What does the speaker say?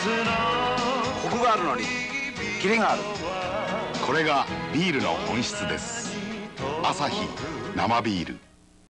コクがあるのにキレがある。 これがビールの本質です。アサヒ生ビール。